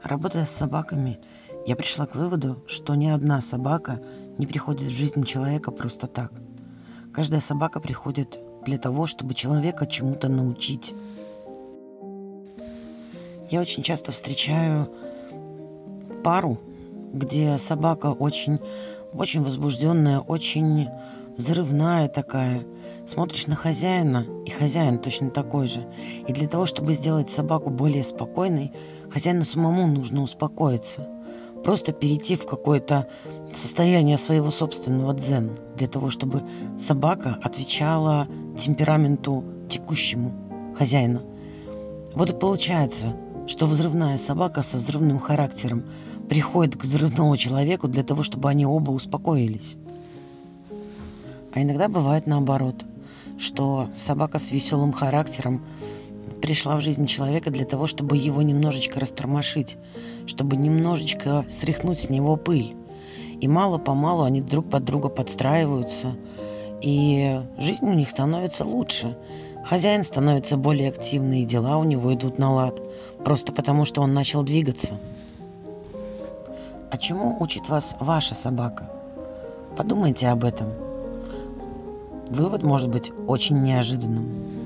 Работая с собаками, я пришла к выводу, что ни одна собака не приходит в жизнь человека просто так. Каждая собака приходит для того, чтобы человека чему-то научить. Я очень часто встречаю пару, где собака очень возбужденная, очень взрывная такая. Смотришь на хозяина, и хозяин точно такой же. И для того, чтобы сделать собаку более спокойной, хозяину самому нужно успокоиться. Просто перейти в какое-то состояние своего собственного дзен, для того, чтобы собака отвечала темпераменту текущему хозяина. Вот и получается, что взрывная собака со взрывным характером приходит к взрывному человеку для того, чтобы они оба успокоились. А иногда бывает наоборот, что собака с веселым характером пришла в жизнь человека для того, чтобы его немножечко растормошить, чтобы немножечко стряхнуть с него пыль. И мало-помалу они друг под друга подстраиваются, и жизнь у них становится лучше. Хозяин становится более активный, и дела у него идут на лад, просто потому что он начал двигаться. А чему учит вас ваша собака? Подумайте об этом. Вывод может быть очень неожиданным.